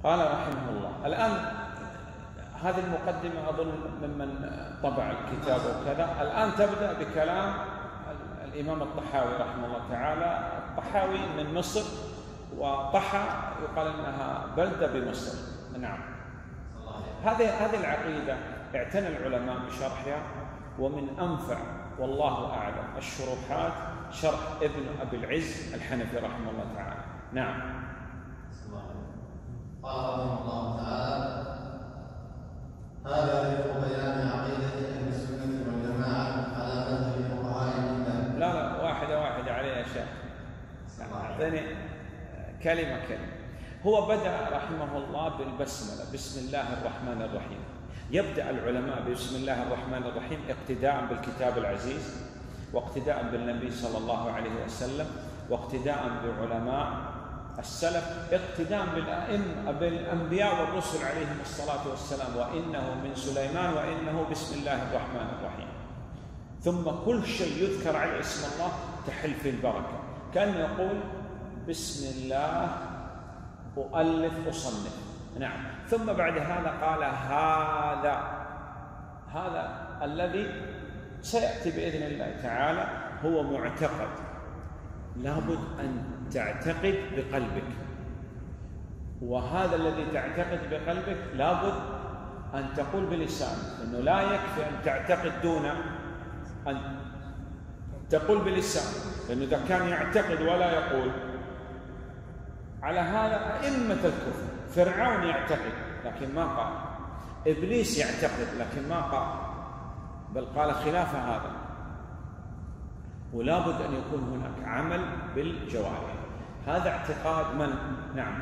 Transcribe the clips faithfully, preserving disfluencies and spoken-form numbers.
قال رحمه الله. الآن هذه المقدمة أظن ممن طبع الكتاب وكذا. الآن تبدأ بكلام الإمام الطحاوي رحمه الله تعالى. الطحاوي من مصر، وطحا يقال أنها بلدة بمصر. نعم. هذه هذه العقيدة اعتنى العلماء بشرحها، ومن أنفع والله أعلم الشروحات شرح ابن أبي العز الحنفي رحمه الله تعالى. نعم. قال رحمه الله تعالى: هذا ذكر بيان عقيدة أهل السنة والجماعة على مذهب فقهاء المذهب. لا لا واحدة واحدة عليه يا شيخ. أعطيني كلمة كلمة. هو بدأ رحمه الله بالبسملة، بسم الله الرحمن الرحيم. يبدأ العلماء بسم الله الرحمن الرحيم اقتداء بالكتاب العزيز، واقتداء بالنبي صلى الله عليه وسلم، واقتداء بعلماء السلف، اقتداء بالأئمة بالأنبياء والرسل عليهم الصلاة والسلام، وإنه من سليمان وإنه بسم الله الرحمن الرحيم. ثم كل شيء يذكر على اسم الله تحل فيه البركة، كأنه يقول بسم الله أؤلف أصنف. نعم. ثم بعد هذا قال هذا هذا الذي سيأتي بإذن الله تعالى هو معتقد، لابد أن تعتقد بقلبك، وهذا الذي تعتقد بقلبك لابد أن تقول بلسانك، إنه لا يكفي أن تعتقد دون أن تقول بلسانك، لأنه إذا كان يعتقد ولا يقول. على هذا أئمة الكفر، فرعون يعتقد لكن ما قال، إبليس يعتقد لكن ما قال، بل قال خلاف هذا. ولا بد أن يكون هناك عمل بالجوارح. هذا اعتقاد من؟ نعم.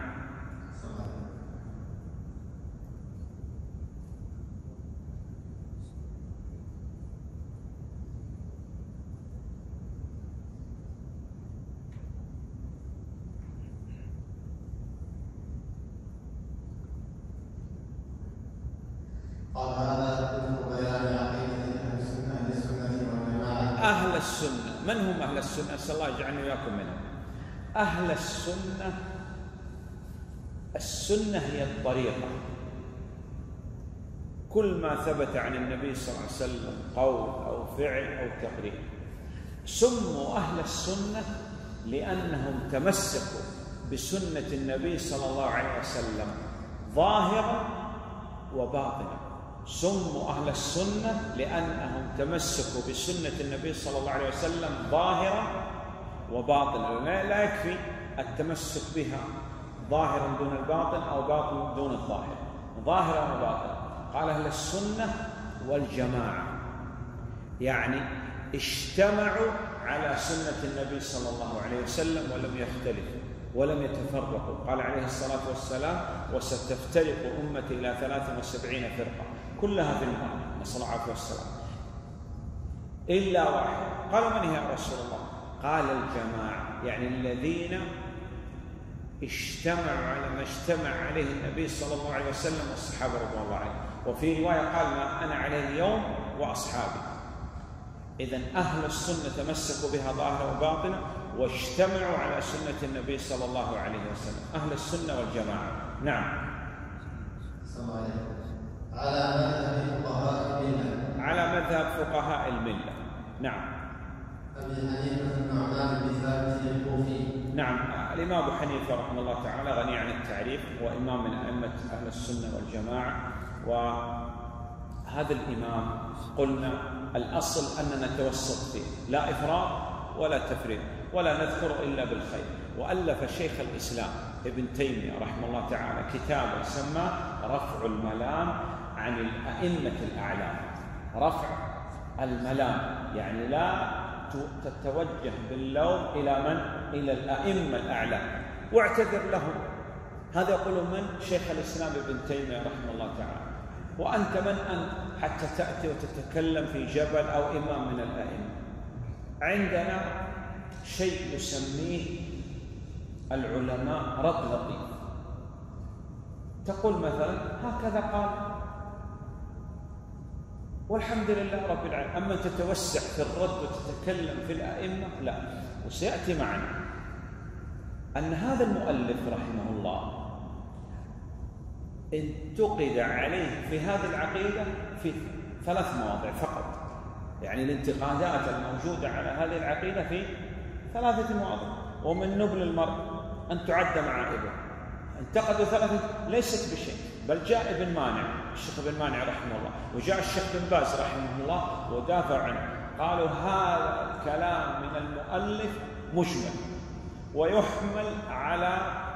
قال هذا ذكر بيان عقيدة أهل السنة والجماعة. أهل السنة من هم أهل السنة؟ أسأل الله يجعلني وإياكم منهم. أهل السنة، السنة هي الطريقة، كل ما ثبت عن النبي صلى الله عليه وسلم قول أو فعل أو تقرير. سموا أهل السنة لأنهم تمسكوا بسنة النبي صلى الله عليه وسلم ظاهرا وباطنا. سموا أهل السنة لأنهم تمسكوا بسنة النبي صلى الله عليه وسلم ظاهرا وباطنا. لا يكفي التمسك بها ظاهرا دون الباطن أو باطن دون الظاهر، ظاهرا وباطنا. قال أهل السنة والجماعة يعني اجتمعوا على سنة النبي صلى الله عليه وسلم ولم يختلفوا ولم يتفرقوا. قال عليه الصلاة والسلام: وستفترق أمتي إلى ثلاث وسبعين فرقة كلها في النار، نسأل الله العافية والسلام، إلا واحد. قالوا من هي يا رسول الله؟ قال الجماعة، يعني الذين اجتمعوا على ما اجتمع عليه النبي صلى الله عليه وسلم والصحابة رضوان الله عليهم. وفي رواية قال: ما أنا عليه اليوم وأصحابي. إذن أهل السنة تمسكوا بها ظاهرا وباطنا واجتمعوا على سنة النبي صلى الله عليه وسلم، أهل السنة والجماعة. نعم. على مذهب فقهاء الملة. على مذهب فقهاء الملة. نعم. أبي حنيفة النعمان بن ثابت الكوفي. نعم. الإمام أبو حنيفة رحمه الله تعالى غني عن التعريف، وإمام من أئمة أهل السنة والجماعة. وهذا الإمام قلنا الأصل أننا نتوسط فيه، لا إفراط ولا تفريط، ولا نذكر إلا بالخير. وألف شيخ الإسلام ابن تيمية رحمه الله تعالى كتابا سماه رفع الملام عن الأئمة الأعلام. رفع الملام يعني لا تتوجه باللوم إلى من؟ إلى الأئمة الأعلام، واعتذر لهم. هذا يقول من؟ شيخ الإسلام ابن تيمية رحمه الله تعالى. وأنت من أنت حتى تأتي وتتكلم في جبل أو إمام من الأئمة؟ عندنا شيء يسميه العلماء رد لطيف. تقول مثلا هكذا قال والحمد لله رب العالمين. أما تتوسع في الرد وتتكلم في الأئمة لا. وسيأتي معنا أن هذا المؤلف رحمه الله انتقد عليه في هذه العقيدة في ثلاث مواضع فقط، يعني الانتقادات الموجودة على هذه العقيدة في ثلاثة مواضع، ومن نبل المرء أن تعد معائبه. انتقدوا ثلاثة ليست بشيء، بل جاء ابن مانع، الشيخ ابن مانع رحمه الله، وجاء الشيخ بن باز رحمه الله ودافع عنه، قالوا هذا الكلام من المؤلف مجمل ويحمل على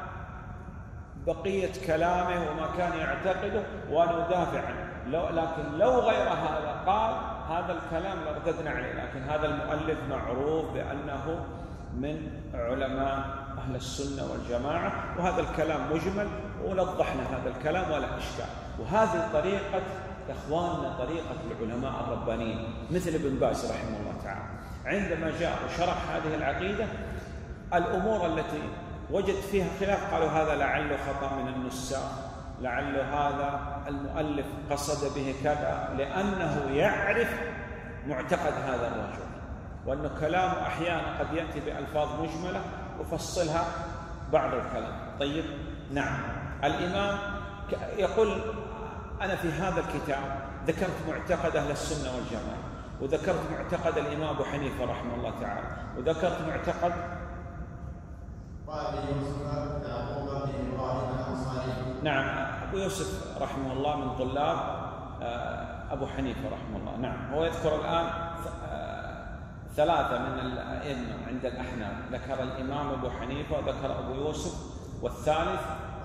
بقية كلامه وما كان يعتقده وندافع عنه، لو لكن لو غير هذا قال هذا الكلام لرددنا عليه، لكن هذا المؤلف معروف بأنه من علماء أهل السنة والجماعة، وهذا الكلام مجمل ونوضحنا هذا الكلام ولا إشكال. وهذه طريقة يا إخواننا طريقة العلماء الربانيين مثل ابن باز رحمه الله تعالى، عندما جاء وشرح هذه العقيدة الأمور التي وجد فيها خلاف قالوا هذا لعله خطأ من النساخ، لعل هذا المؤلف قصد به كذا، لأنه يعرف معتقد هذا الرجل، وأن كلامه أحيانا قد يأتي بألفاظ مجملة وفصلها بعض الكلام. طيب نعم، الإمام يقول أنا في هذا الكتاب ذكرت معتقد أهل السنة والجماعة، وذكرت معتقد الإمام أبو حنيفة رحمه الله تعالى، وذكرت معتقد نعم أبو يوسف رحمه الله من طلاب أبو حنيفة رحمه الله. نعم، هو يذكر الآن ثلاثة من الأئمة عند الأحناف، ذكر الإمام أبو حنيفة وذكر أبو يوسف، والثالث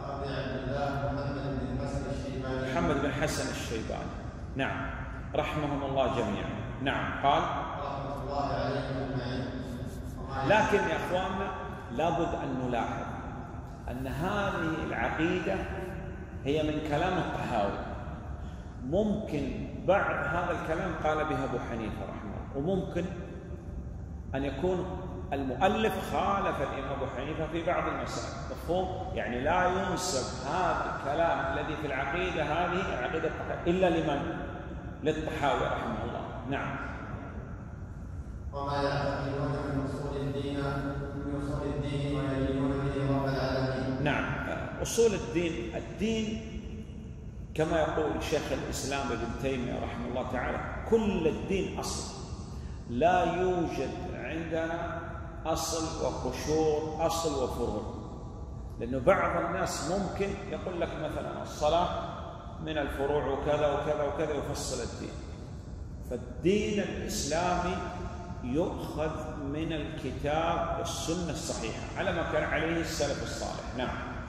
محمد بن حسن الشيباني. نعم رحمهم الله جميعا. نعم قال رحمة الله عليهم أجمعين. لكن يا أخواننا لابد أن نلاحظ أن هذه العقيدة هي من كلام الطحاوي، ممكن بعض هذا الكلام قال به أبو حنيفة رحمه الله، وممكن أن يكون المؤلف خالف الإمام أبو حنيفة في بعض المسائل، مفهوم؟ يعني لا ينسب هذا الكلام الذي في العقيدة هذه العقيدة إلا لمن؟ للطحاوي رحمه الله. نعم. وما يعتقدون من أصول الدين من أصول الدين ويدينون به رب العالمين. نعم، أصول الدين، الدين كما يقول شيخ الإسلام ابن تيمية رحمه الله تعالى كل الدين أصل، لا يوجد عندنا أصل وقشور، أصل وفروع، لأنه بعض الناس ممكن يقول لك مثلا الصلاة من الفروع وكذا وكذا وكذا يفصل الدين. فالدين الإسلامي يؤخذ من الكتاب والسنة الصحيحة على ما كان عليه السلف الصالح. نعم.